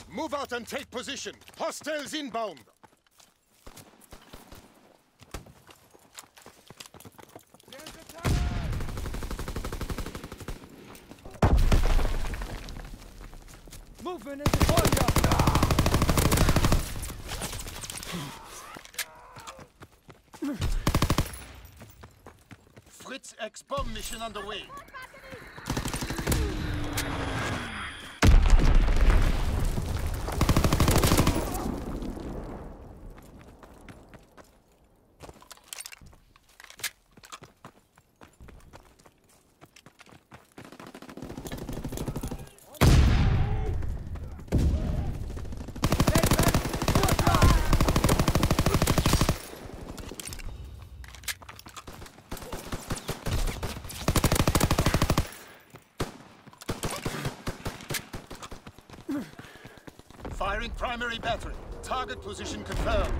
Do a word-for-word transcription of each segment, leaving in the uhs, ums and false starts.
Move out and take position. Hostiles inbound. Movement into fire! Fritz X bomb mission underway. Firing primary battery. Target position confirmed.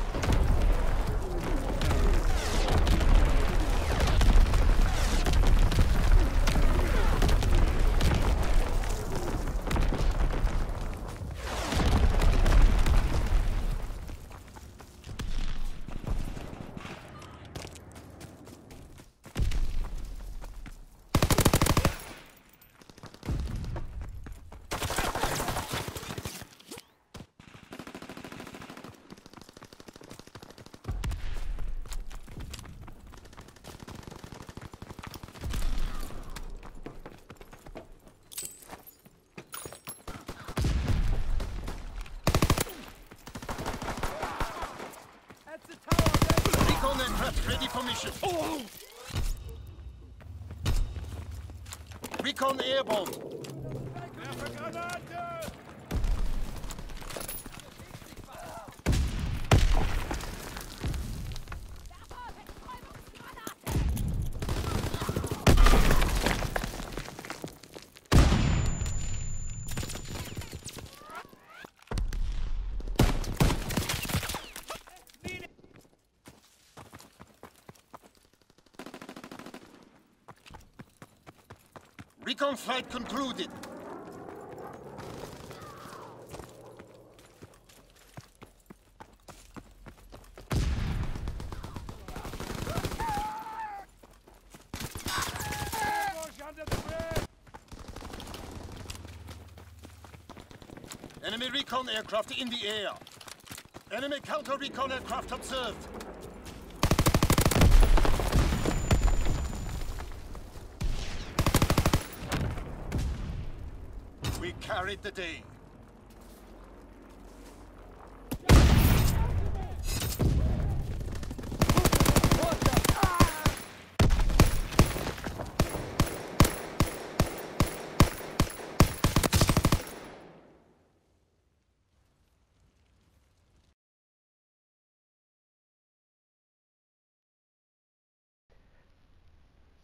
Recon aircraft ready for mission. Oh! Recon airborne. Recon flight concluded. Enemy recon aircraft in the air. Enemy counter-recon aircraft observed. We carried the day.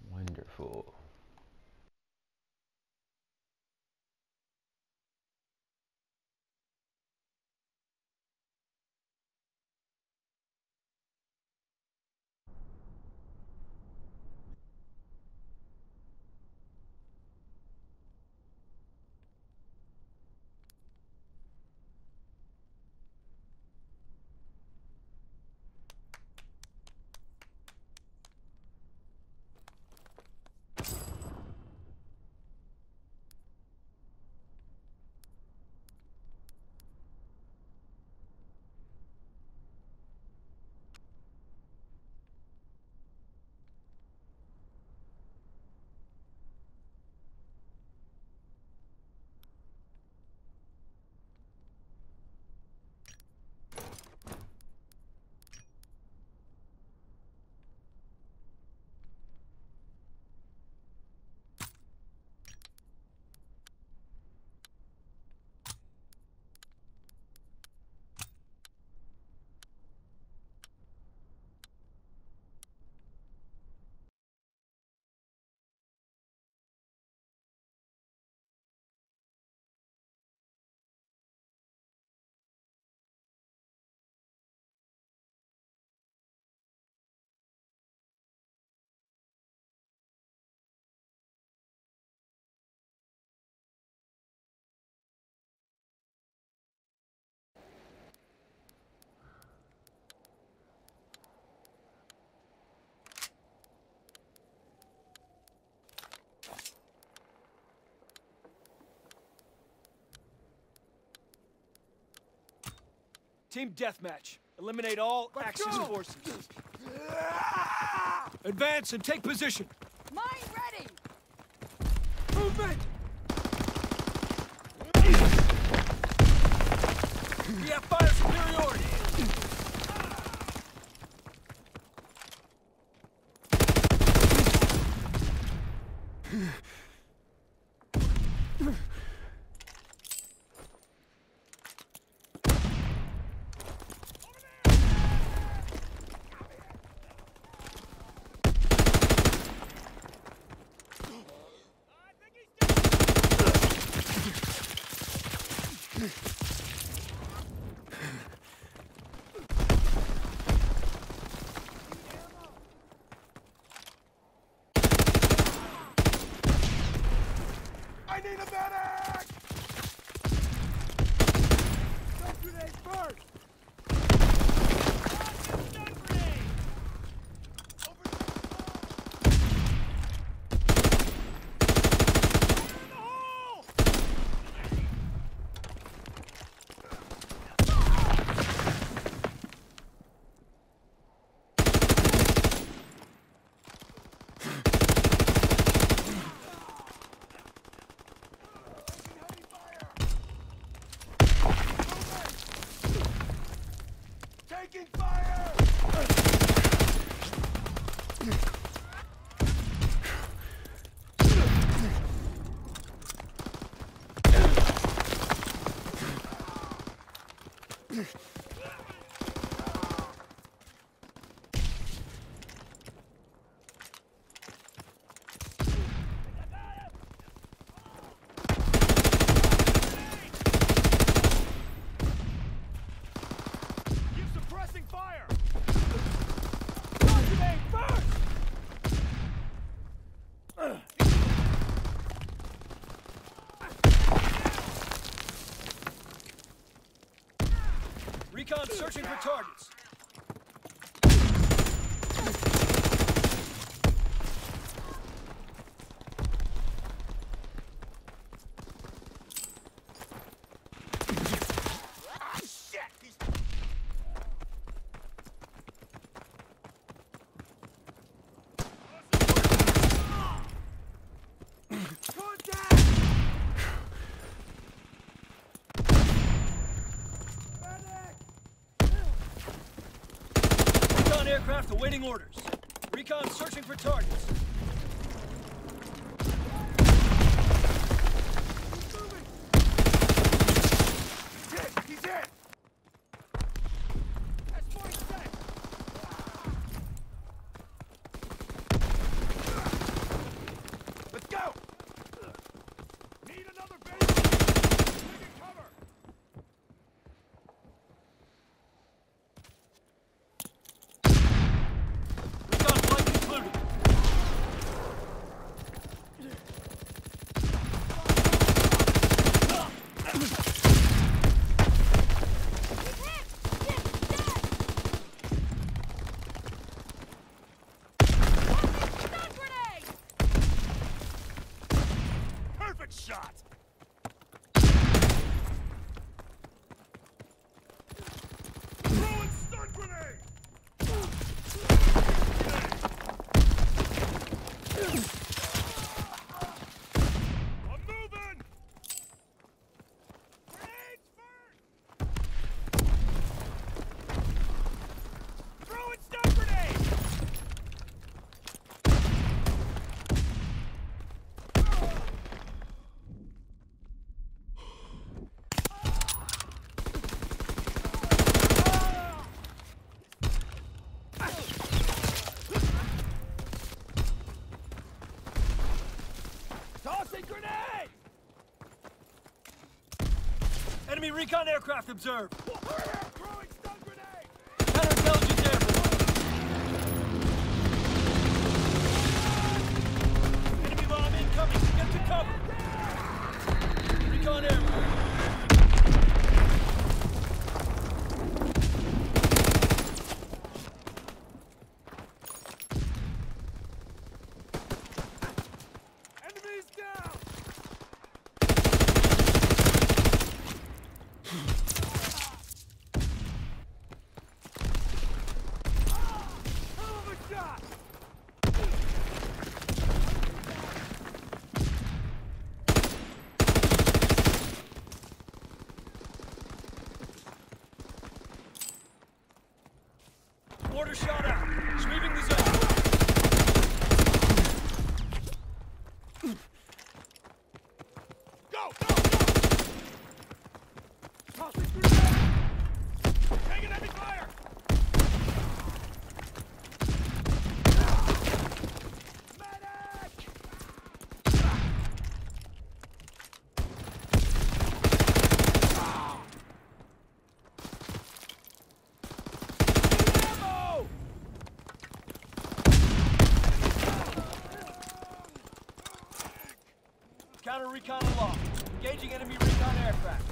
Wonderful. Team deathmatch. Eliminate all Let's Axis go! forces. Advance and take position. Mine ready! Movement! We have fire superiority! I need a medic! Stun grenade first! Stun grenade! Over the hole! Taking fire! Keep suppressing fire! Stun grenade first! Recon searching for targets. Ah, shit! He's... Contact! Medic! Recon aircraft awaiting orders. Recon searching for targets. He's moving! He's hit! He's hit! That's forty-six! Let's go! Need another base! Taking cover! Recon flight concluded. Stun grenade! Perfect shot! Throwing stun grenade! I'm moving! Grenades first! Throwing stun grenade! Tossing grenade! Enemy recon aircraft observed. Throwing stun grenade! Counterintelligence airborne. Enemy bomb incoming. Get to cover. Recon airborne. Enemies down! Tossing grenade! Taking enemy fire! Medic! Ammo! Counter recon aloft. Engaging enemy recon aircraft.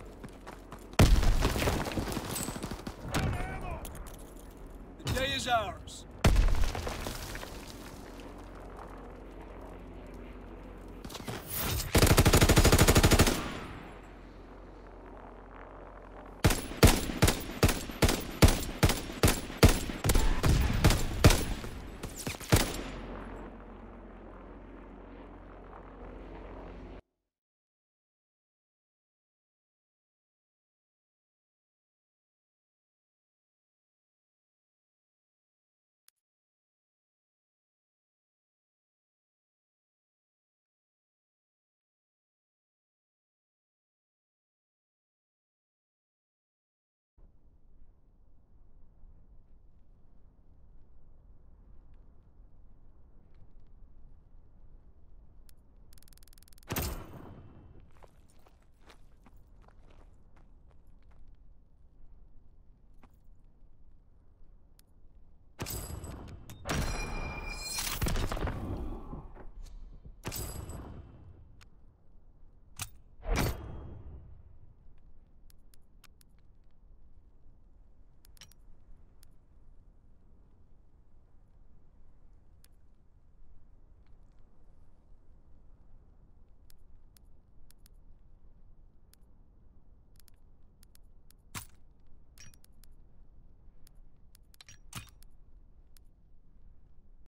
The day is ours.